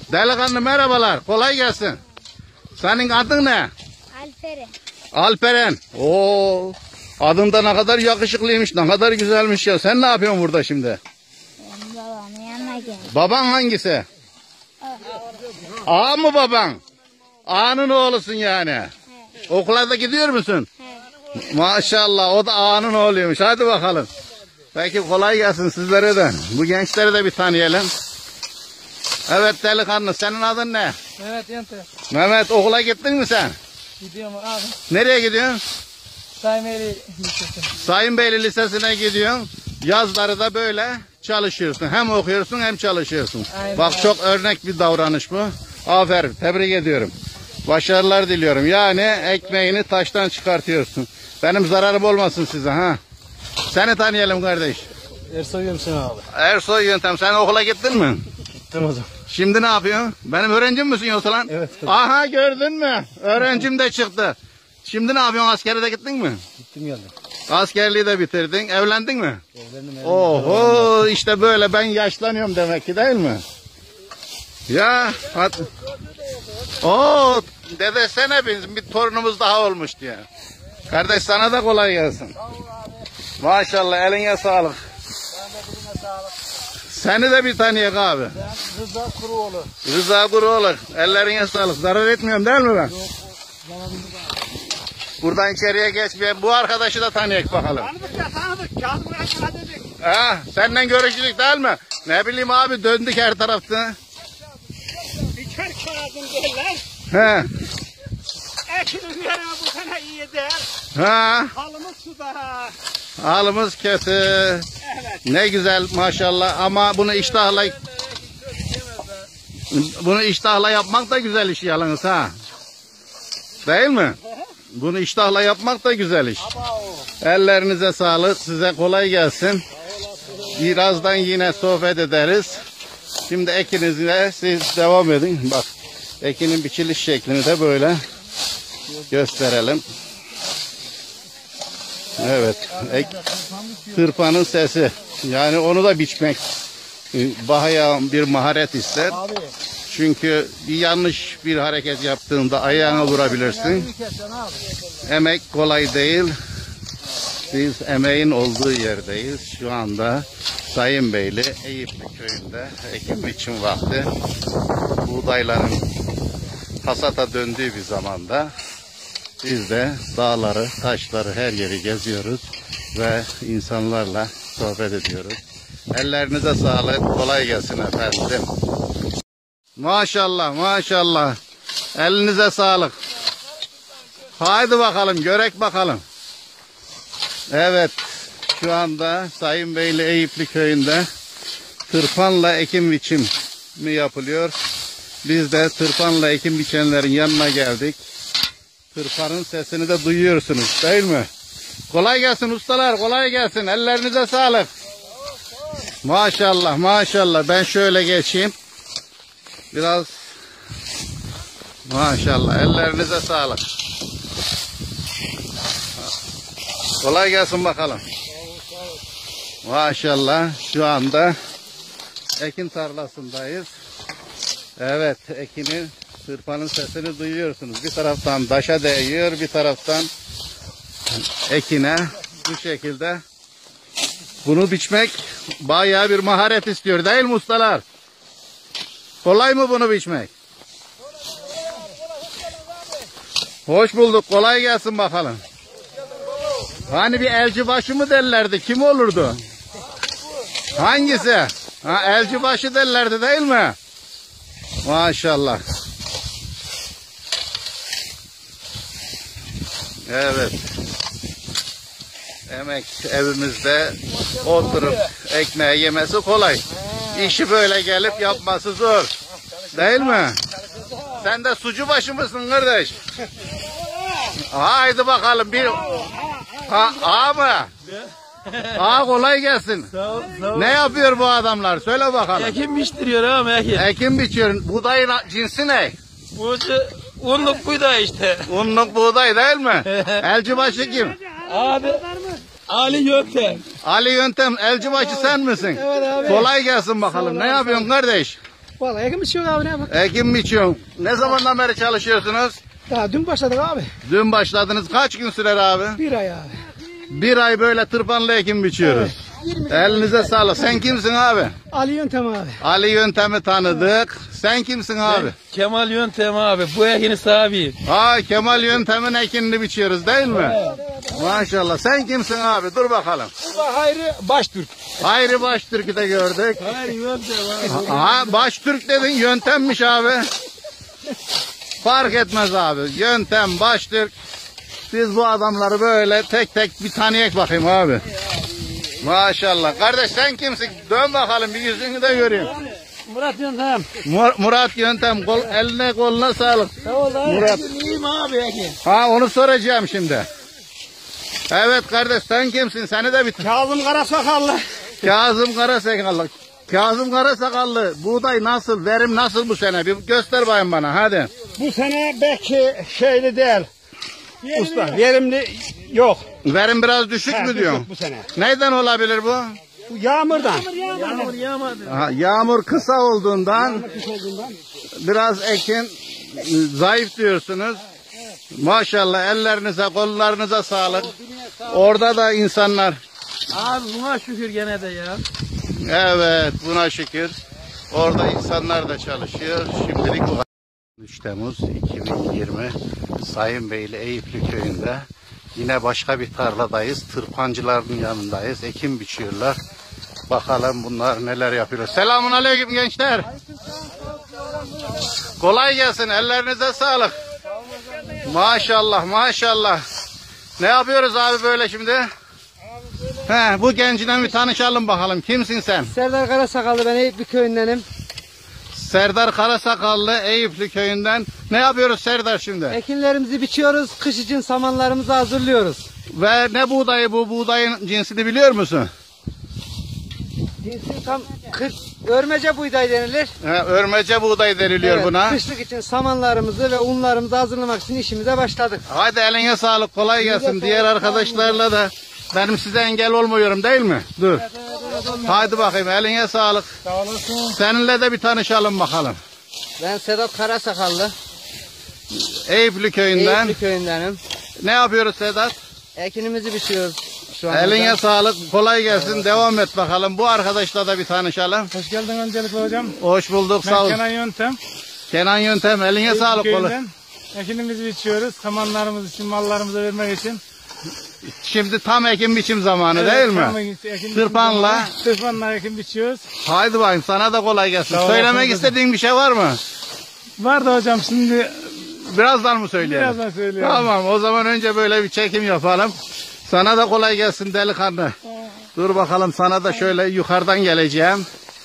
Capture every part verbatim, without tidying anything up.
Delikanlı merhabalar. Kolay gelsin. Senin adın ne? Alperen. Alperen. Oo. Adın da ne kadar yakışıklıymış, ne kadar güzelmiş ya. Sen ne yapıyorsun burada şimdi? Benim babamın yanına geldim. Baban hangisi? Ağa mı baban? Ağanın oğlusun yani. He. Okula da gidiyor musun? He. Maşallah, o da ağanın oğluymuş. Hadi bakalım. Peki kolay gelsin sizlere de. Bu gençleri de bir tanıyalım. Evet delikanlı, senin adın ne? Evet Yente. Mehmet, okula gittin mi sen? Gidiyorum abi. Nereye gidiyorsun? Saymeli Lisesi. Sayınbeyli Lisesi'ne gidiyorsun. Yazları da böyle çalışıyorsun. Hem okuyorsun hem çalışıyorsun. Aynen. Bak çok örnek bir davranış bu. Aferin, tebrik ediyorum. Başarılar diliyorum. Yani ekmeğini taştan çıkartıyorsun. Benim zararım olmasın size ha. Seni tanıyalım kardeş. Ersoy Yöntem abi. Ersoy Yöntem, sen okula gittin mi? Gittim o zaman. Şimdi ne yapıyorsun? Benim öğrencim misin yoksa lan? Evet. Aha, gördün mü? Öğrencim de çıktı. Şimdi ne yapıyorsun? Askere de gittin mi? Gittim geldim. Askerliği de bitirdin. Evlendin mi? Evlendim evlendim. Oho, işte böyle ben yaşlanıyorum demek ki, değil mi? Ya hadi. Oo, dedesene bizim bir torunumuz daha olmuş diye. Kardeş sana da kolay gelsin. Maşallah, eline sağlık. Seni de bir tanıyak abi. Ben Rıza Kuruoğlu. Rıza Kuruoğlu. Ellerine sağlık. Zarar etmiyorum değil mi ben? Yok. Buradan içeriye geç. Bu arkadaşı da tanıyak bakalım. Tanıdık ya tanıdık. Kazmaya dedik. Ha, senden görüştük değil mi? Ne bileyim abi, döndük her tarafta. Biçer kağıdın derler. He. Ekinin yerine bu sene iyi değil. Ha. Halımız suda. Halımız kötü. Evet. Ne güzel maşallah, ama bunu iştahla bunu iştahla yapmak da güzel iş yalnız ha. Değil mi? Bunu iştahla yapmak da güzel iş. Ellerinize sağlık. Size kolay gelsin. Birazdan yine sohbet ederiz. Şimdi ekinizle siz devam edin. Bak, ekinin biçiliş şeklini de böyle gösterelim. Evet. Ek, tırpanın sesi. Yani onu da biçmek bayağı bir maharet ister. Abi. Çünkü bir yanlış bir hareket yaptığında ayağına vurabilirsin. Emek kolay değil. Biz emeğin olduğu yerdeyiz. Şu anda Sayınbeyli Eyüplü köyünde ekim biçim vakti. Buğdayların hasata döndüğü bir zamanda biz de dağları, taşları, her yeri geziyoruz ve insanlarla sohbet ediyoruz. Ellerinize sağlık, kolay gelsin efendim. Maşallah, maşallah. Elinize sağlık. Haydi bakalım, görek bakalım. Evet, şu anda Sayınbeyli Eyüplü köyünde tırpanla ekim biçimi yapılıyor. Biz de tırpanla ekim biçenlerin yanına geldik. Tırpanın sesini de duyuyorsunuz değil mi? Kolay gelsin ustalar, kolay gelsin. Ellerinize sağlık. Maşallah, maşallah. Ben şöyle geçeyim. Biraz maşallah, ellerinize sağlık. Kolay gelsin bakalım. Maşallah, şu anda ekin tarlasındayız. Evet, ekinin, tırpanın sesini duyuyorsunuz. Bir taraftan daşa değiyor, bir taraftan ekine bu şekilde. Bunu biçmek bayağı bir maharet istiyor değil mi ustalar? Kolay mı bunu biçmek? Hoş bulduk, kolay gelsin bakalım. Hani bir elcibaşı mı derlerdi, kim olurdu? Hangisi? Ha, elcibaşı derlerdi değil mi? Maşallah. Evet. Emek evimizde oturup ekmeği yemesi kolay. İşi böyle gelip yapması zor. Değil mi? Sen de sucu başı mısın kardeş? Haydi bakalım bir... Ha, ağa mı? Ağa kolay gelsin. Sağ ol, sağ ol. Ne yapıyor bu adamlar? Söyle bakalım. Ekim biçtiriyor ama ekim. Ekim biçiyor. Buğdayın cinsi ne? Bu unluk buğday işte. Unluk buğday değil mi? Elcibaşı kim? Abi. Ali Yöntem. Ali Yöntem, elcibaşı sen misin? Evet abi. Kolay gelsin bakalım. Ne yapıyorsun kardeş? Vallahi ekim biçiyor abi ne bak. Ekim biçiyorsun. Ne zamandan beri çalışıyorsunuz? Daha dün başladık abi. Dün başladınız. Kaç gün sürer abi? Bir ay abi. Bir ay böyle tırpanla ekim biçiyoruz. Elinize sağlık. Sen kimsin abi? Ali Yöntem abi. Ali Yöntem'i tanıdık. Sen kimsin abi? Kemal Yöntem abi. Bu ekini sahibi. Ha, Kemal Yöntem'in ekinini biçiyoruz değil mi? Maşallah. Sen kimsin abi? Dur bakalım. Bu da Hayri Baştürk. Hayri Baştürk'ü de gördük. Hayır Yöntem abi. Ha, Baştürk dedin, Yöntem'miş abi. Fark etmez abi. Yöntem, Baştürk. Biz bu adamları böyle tek tek bir tanıyek bakayım abi. Maşallah. Kardeş sen kimsin? Dön bakalım, bir yüzünü de göreyim. Murat Yöntem. Mur- Murat Yöntem, kol, eline koluna sağlık. Sağ ol abi. Murat. İyiyim abi ekin. Ha, onu soracağım şimdi. Evet kardeş, sen kimsin? Seni de bir... Kazım Karasakallı. Kazım Karasakallı. Kazım Karasakallı, buğday nasıl, verim nasıl bu sene? Bir göster bayım bana, hadi. Bu sene belki şeyli değil. Usta verimli yok. Verim biraz düşük He, mü düşük diyorsun? bu sene. Neyden olabilir bu? Bu yağmurdan. Yağmur yağmadı. Ha, yağmur kısa olduğundan biraz ekin e, zayıf diyorsunuz. Maşallah, ellerinize kollarınıza sağlık. Orada da insanlar, Abi buna şükür gene de ya. evet buna şükür. Orada insanlar da çalışıyor. Şimdilik bu. üç Temmuz iki bin yirmi Sayınbeyli Eyüplü köyünde yine başka bir tarladayız. Tırpancıların yanındayız. Ekim biçiyorlar. Bakalım bunlar neler yapıyor. Selamun aleyküm gençler. Kolay gelsin. Ellerinize sağlık. Maşallah maşallah. Ne yapıyoruz abi böyle şimdi? He, bu gencine bir tanışalım bakalım. Kimsin sen? Serdar Karasakallı, ben Eyüplü köyündenim. Serdar Karasakallı Eyüplü köyünden. Ne yapıyoruz Serdar şimdi? Ekinlerimizi biçiyoruz, kış için samanlarımızı hazırlıyoruz. Ve ne buğdayı bu? Buğdayın cinsini biliyor musun? Cinsi tam kırk, örmece buğday denilir. He, örmece buğday deniliyor Evet, buna. Kışlık için samanlarımızı ve unlarımızı hazırlamak için işimize başladık. Hadi eline sağlık, kolay gelsin. Diğer arkadaşlarla da benim size engel olmuyorum değil mi? Dur. Hadi bakayım, eline sağlık. Sağ olasın. Seninle de bir tanışalım bakalım. Ben Sedat Karasakallı, Eyüplü köyünden. Eyüplü köyündenim. Ne yapıyoruz Sedat? Ekinimizi biçiyoruz şu anda. Eline sağlık, kolay gelsin. Devam et bakalım. Bu arkadaşla da bir tanışalım. Hoş geldin öncelikle hocam. Hoş bulduk, sağ ol. Kenan Yöntem. Kenan Yöntem, eline sağlık. Kolay. Köyünden ekinimizi biçiyoruz. Samanlarımız için, mallarımıza vermek için. Şimdi tam ekim biçim zamanı değil mi? tam ekin- ekin Tırpanla. biçimi- Tırpanla ekin biçiyoruz. Haydi bakayım, sana da kolay gelsin. Sağ ol, Söylemek sağ ol. istediğin bir şey var mı? Var da hocam şimdi Birazdan mı söyleyelim? birazdan söylüyorum. Tamam, o zaman önce böyle bir çekim yapalım. Sana da kolay gelsin delikanlı. Dur bakalım, sana da şöyle yukarıdan geleceğim.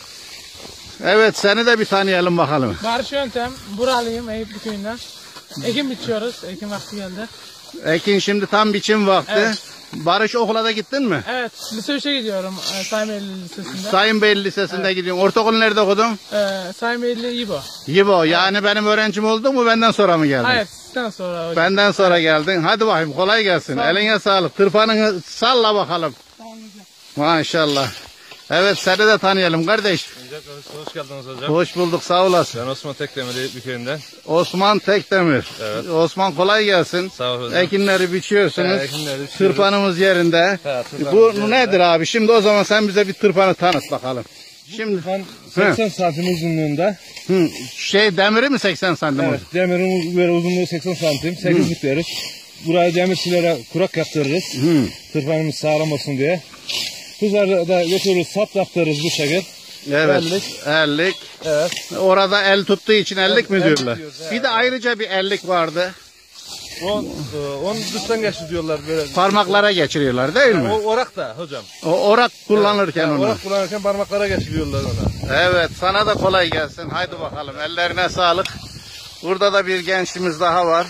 Evet, seni de bir tanıyalım bakalım. Barış Yöntem, buralıyım Eyüplü köyünden. Ekin biçiyoruz. Ekin vakti geldi. Ekin şimdi tam biçim vakti. Evet. Barış, okula da gittin mi? Evet, lise üçe gidiyorum. E, Sayınbeyli Lisesi'nde. Sayınbeyli Lisesi'nde gidiyorsun. Ortaokul nerede okudun? E, Sayınbeyli İbo. Yibo, yani benim öğrencim oldun mu, benden sonra mı geldin? Hayır, sizden sonra hocam. Benden sonra geldin. Hadi bakayım, kolay gelsin. Sağ ol. Eline sağlık. Tırpanını salla bakalım. Maşallah. Evet, seni de tanıyalım kardeş. Hoş geldiniz hocam. Hoş bulduk, sağ olasın. Ben Osman Tekdemir Eyüplü köyünden. Osman Tekdemir. Evet. Osman, kolay gelsin. Sağ ol hocam. Ekinleri biçiyorsunuz. He, ekinleri biçiyoruz. Tırpanımız yerinde. He, tırpanımız Bu yerinde. nedir abi? Şimdi o zaman sen bize bir tırpanı tanıt bakalım. Şimdi Tırpan seksen santim uzunluğunda. hı, şey demiri mi seksen santim? Evet, demirin böyle uzunluğu seksen santim. sekiz yükleriz. Buraya demirçilere kurak yaptırırız. Hı. Tırpanımız sağlam olsun diye. Kızlarda da götürürüz, sap yaptırırız bu şekil. Evet. Ellik. Ellik. Evet. Orada el tuttuğu için ellik mi ellik diyorlar? diyoruz, he. Bir de ayrıca bir ellik vardı. On, e, on dıştan geçti diyorlar böyle. Parmaklara geçiriyorlar değil mi? O orak da hocam. O orak kullanırken Yani onu. Orak kullanırken parmaklara geçiriyorlar ona. Evet, sana da kolay gelsin. Haydi bakalım, ellerine sağlık. Burada da bir gençimiz daha var.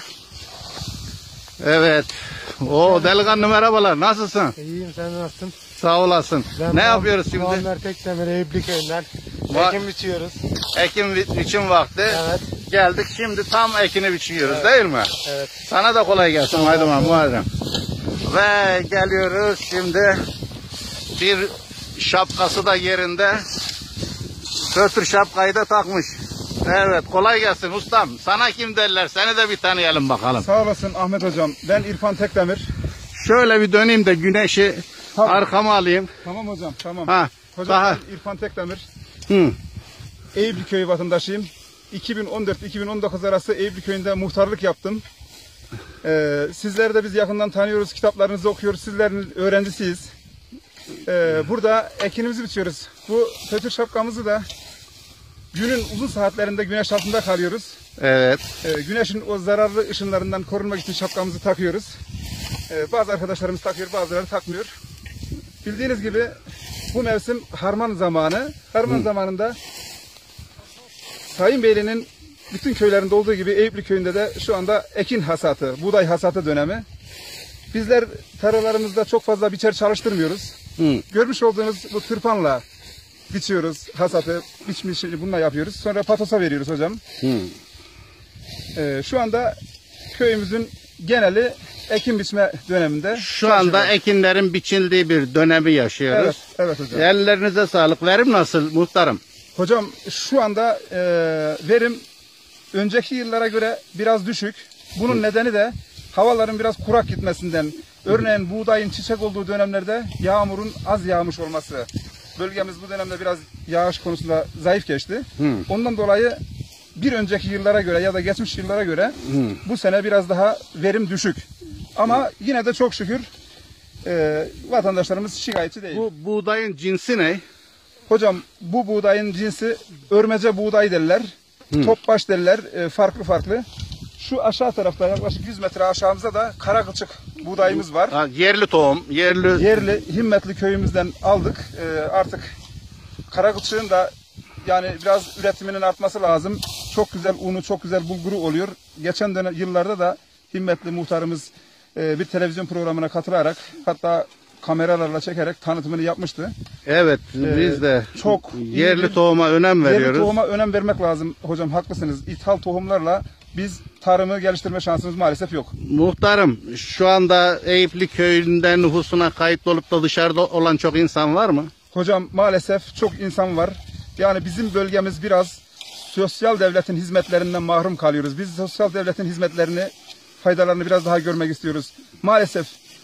Evet. O delikanlı, merhabalar. Nasılsın? İyiyim, sen nasılsın? Sağ olasın. Ne yapıyoruz şimdi? Muammer Tekdemir, Eyüplü köyünden. Va- Ekin biçiyoruz. Ekim bi- biçim vakti. Evet. Geldik, şimdi tam ekini biçiyoruz değil mi? Evet. Sana da kolay gelsin. Haydi bakalım Muharrem. Ve geliyoruz şimdi, bir şapkası da yerinde Fötür şapkayı da takmış. Evet, kolay gelsin ustam. Sana kim derler? Seni de bir tanıyalım bakalım. Sağ olasın Ahmet hocam. Ben İrfan Tekdemir. Şöyle bir döneyim de güneşi Tabii. arkama alayım. Tamam hocam, tamam. Ha, Hocam daha. ben İrfan Tekdemir. Hı. Eyüplü Köyü vatandaşıyım. iki bin on dört iki bin on dokuz arası Eyüplü Köyü'nde muhtarlık yaptım. Ee, sizleri de biz yakından tanıyoruz, kitaplarınızı okuyoruz, sizlerin öğrencisiyiz. Ee, burada ekinimizi biçiyoruz. Bu fötür şapkamızı da günün uzun saatlerinde güneş altında kalıyoruz. Evet. Ee, güneşin o zararlı ışınlarından korunmak için şapkamızı takıyoruz. Ee, bazı arkadaşlarımız takıyor, bazıları takmıyor. Bildiğiniz gibi bu mevsim harman zamanı. Harman Hı. zamanında Sayın Beyli'nin bütün köylerinde olduğu gibi Eyüplü Köyü'nde de şu anda ekin hasatı, buğday hasatı dönemi. Bizler tarlalarımızda çok fazla biçer çalıştırmıyoruz. Hı. Görmüş olduğunuz bu tırpanla biçiyoruz, hasatı, biçmiş bununla yapıyoruz. Sonra patosa veriyoruz hocam. Hı. Ee, şu anda köyümüzün geneli ekin biçme döneminde. Şu anda ekinlerin biçildiği bir dönemi yaşıyoruz. Evet, evet hocam. Ellerinize sağlık. Verim nasıl muhtarım? Hocam şu anda e, verim önceki yıllara göre biraz düşük. Bunun Hı. nedeni de havaların biraz kurak gitmesinden. Örneğin buğdayın çiçek olduğu dönemlerde yağmurun az yağmış olması. Bölgemiz bu dönemde biraz yağış konusunda zayıf geçti. Hı. Ondan dolayı bir önceki yıllara göre ya da geçmiş yıllara göre Hı. bu sene biraz daha verim düşük. Ama Hı. yine de çok şükür e, vatandaşlarımız şikayetçi değil. Bu buğdayın cinsi ne? Hocam bu buğdayın cinsi örmece buğday derler. Hı. Topbaş derler, e, farklı farklı. Şu aşağı tarafta yaklaşık yüz metre aşağımızda da kara kılçık buğdayımız var. Ha, yerli tohum, yerli... Yerli, Himmetli köyümüzden aldık. Ee, artık kara kılçığın da yani biraz üretiminin artması lazım. Çok güzel unu, çok güzel bulguru oluyor. Geçen dönem yıllarda da Himmetli muhtarımız e, bir televizyon programına katılarak, hatta kameralarla çekerek tanıtımını yapmıştı. Evet, ee, biz de çok yerli bir, tohuma önem veriyoruz. Yerli tohuma önem vermek lazım hocam, haklısınız. İthal tohumlarla biz tarımı geliştirme şansımız maalesef yok. Muhtarım, şu anda Eyüplü Köyü'nden nüfusuna kayıtlı olup da dışarıda olan çok insan var mı? Hocam maalesef çok insan var. Yani bizim bölgemiz biraz sosyal devletin hizmetlerinden mahrum kalıyoruz. Biz sosyal devletin hizmetlerini, faydalarını biraz daha görmek istiyoruz. Maalesef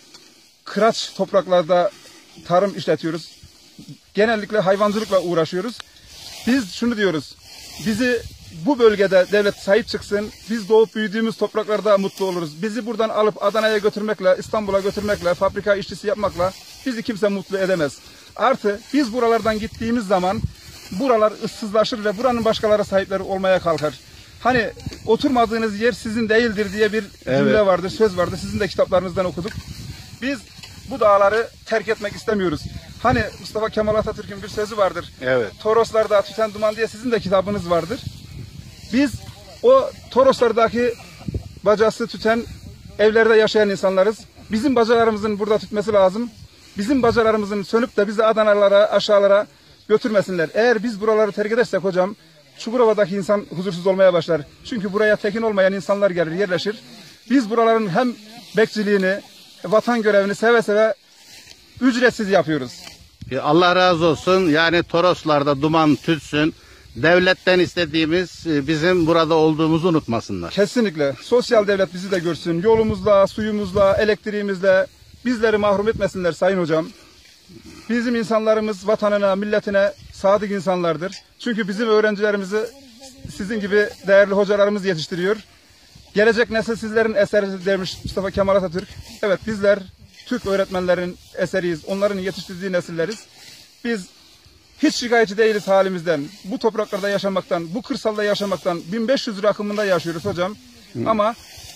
kıraç topraklarda tarım işletiyoruz. Genellikle hayvancılıkla uğraşıyoruz. Biz şunu diyoruz. Bizi bu bölgede devlet sahip çıksın. Biz doğup büyüdüğümüz topraklarda mutlu oluruz. Bizi buradan alıp Adana'ya götürmekle, İstanbul'a götürmekle, fabrika işçisi yapmakla bizi kimse mutlu edemez. Artı biz buralardan gittiğimiz zaman buralar ıssızlaşır ve buranın başkaları sahipleri olmaya kalkar. Hani oturmadığınız yer sizin değildir diye bir cümle evet. vardır, söz vardır. Sizin de kitaplarınızdan okuduk. Biz bu dağları terk etmek istemiyoruz. Hani Mustafa Kemal Atatürk'ün bir sözü vardır. Evet. Toroslarda tüten duman diye sizin de kitabınız vardır. Biz o Toroslardaki bacası tüten evlerde yaşayan insanlarız. Bizim bacalarımızın burada tütmesi lazım. Bizim bacalarımızın sönüp de bizi Adanalara, aşağılara götürmesinler. Eğer biz buraları terk edersek hocam, Çukurova'daki insan huzursuz olmaya başlar. Çünkü buraya tekin olmayan insanlar gelir, yerleşir. Biz buraların hem bekçiliğini, vatan görevini seve seve ücretsiz yapıyoruz. Allah razı olsun. Yani Toroslarda duman tütsün. Devletten istediğimiz bizim burada olduğumuzu unutmasınlar. Kesinlikle. Sosyal devlet bizi de görsün. Yolumuzla, suyumuzla, elektriğimizle bizleri mahrum etmesinler sayın hocam. Bizim insanlarımız vatanına, milletine sadık insanlardır. Çünkü bizim öğrencilerimizi sizin gibi değerli hocalarımız yetiştiriyor. Gelecek nesil sizlerin eseri demiş Mustafa Kemal Atatürk. Evet, bizler Türk öğretmenlerin eseriyiz. Onların yetiştirdiği nesilleriz. Biz hiç şikayetçi değiliz halimizden. Bu topraklarda yaşamaktan, bu kırsalda yaşamaktan bin beş yüz rakımında yaşıyoruz hocam. Hı. Ama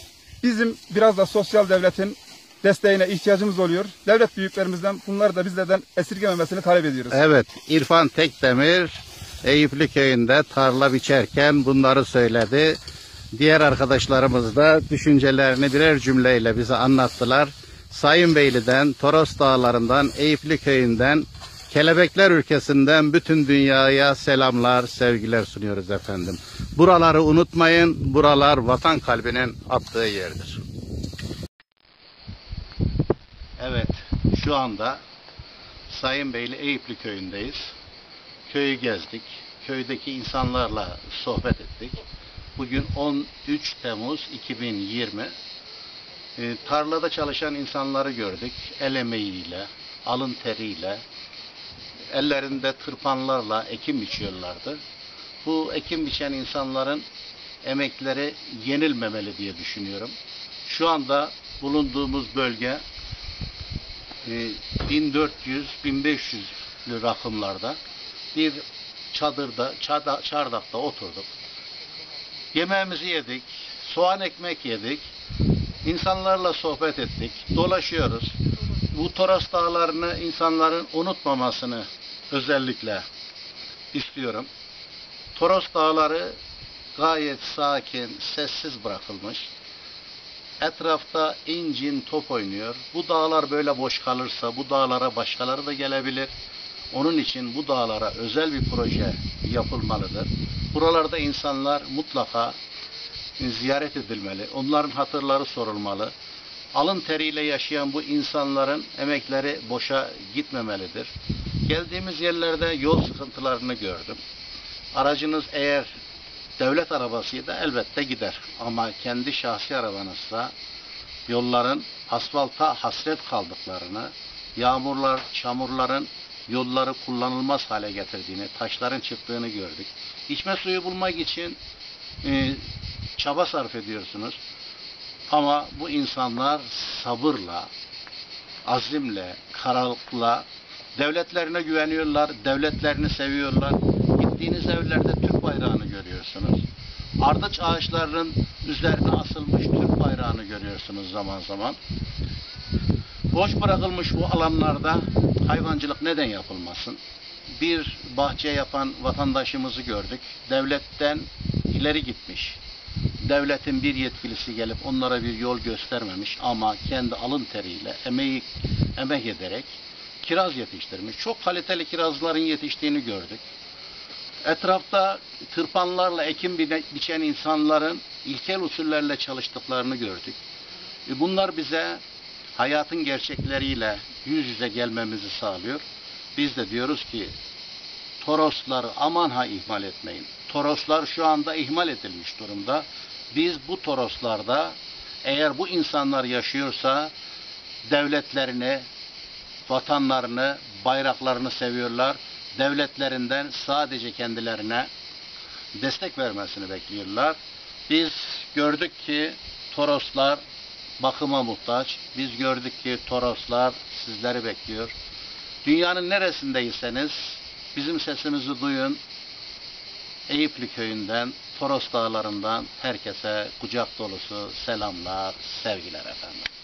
bizim biraz da sosyal devletin desteğine ihtiyacımız oluyor. Devlet büyüklerimizden bunları da bizlerden esirgememesini talep ediyoruz. Evet, İrfan Tekdemir Eyüplü Köyü'nde tarla biçerken bunları söyledi. Diğer arkadaşlarımız da düşüncelerini birer cümleyle bize anlattılar. Sayın Beyli'den, Toros Dağları'ndan, Eyüplü Köyü'nden, Kelebekler ülkesinden bütün dünyaya selamlar, sevgiler sunuyoruz efendim. Buraları unutmayın, buralar vatan kalbinin attığı yerdir. Evet, şu anda Sayın Beyli Eyüplü Köyü'ndeyiz. Köyü gezdik. köydeki insanlarla sohbet ettik. Bugün on üç Temmuz iki bin yirmi. E, tarlada çalışan insanları gördük. El emeğiyle, alın teriyle, ellerinde tırpanlarla ekim biçiyorlardı. Bu ekim biçen insanların emekleri yenilmemeli diye düşünüyorum. Şu anda bulunduğumuz bölge bin dört yüz bin beş yüzlü rakımlarda bir çadırda, çada, çardakta oturduk. Yemeğimizi yedik, soğan ekmek yedik, insanlarla sohbet ettik, dolaşıyoruz. Bu Toros Dağları'nı insanların unutmamasını özellikle istiyorum. Toros Dağları gayet sakin, sessiz bırakılmış. Etrafta incin top oynuyor. Bu dağlar böyle boş kalırsa bu dağlara başkaları da gelebilir. Onun için bu dağlara özel bir proje yapılmalıdır. Buralarda insanlar mutlaka ziyaret edilmeli. Onların hatırları sorulmalı. Alın teriyle yaşayan bu insanların emekleri boşa gitmemelidir. Geldiğimiz yerlerde yol sıkıntılarını gördüm. Aracınız eğer devlet arabasıydı elbette gider. Ama kendi şahsi arabanızsa yolların asfalta hasret kaldıklarını, yağmurlar, çamurların yolları kullanılmaz hale getirdiğini, taşların çıktığını gördük. İçme suyu bulmak için e, çaba sarf ediyorsunuz. Ama bu insanlar sabırla, azimle, kararlılıkla devletlerine güveniyorlar, devletlerini seviyorlar. Gittiğiniz evlerde Türk bayrağını görüyorsunuz. Ardıç ağaçlarının üzerine asılmış Türk bayrağını görüyorsunuz zaman zaman. Boş bırakılmış bu alanlarda hayvancılık neden yapılmasın? Bir bahçe yapan vatandaşımızı gördük. Devletten ileri gitmiş. Devletin bir yetkilisi gelip onlara bir yol göstermemiş ama kendi alın teriyle, emeği, emek ederek kiraz yetiştirmiş. Çok kaliteli kirazların yetiştiğini gördük. Etrafta tırpanlarla ekim biçen insanların ilkel usullerle çalıştıklarını gördük. Bunlar bize hayatın gerçekleriyle yüz yüze gelmemizi sağlıyor. Biz de diyoruz ki Torosları aman ha ihmal etmeyin. Toroslar şu anda ihmal edilmiş durumda. Biz bu Toroslarda eğer bu insanlar yaşıyorsa devletlerini, vatanlarını, bayraklarını seviyorlar. Devletlerinden sadece kendilerine destek vermesini bekliyorlar. Biz gördük ki Toroslar bakıma muhtaç. Biz gördük ki Toroslar sizleri bekliyor. Dünyanın neresindeyseniz bizim sesimizi duyun. Eyüplü köyünden, Toros Dağları'ndan herkese kucak dolusu selamlar, sevgiler efendim.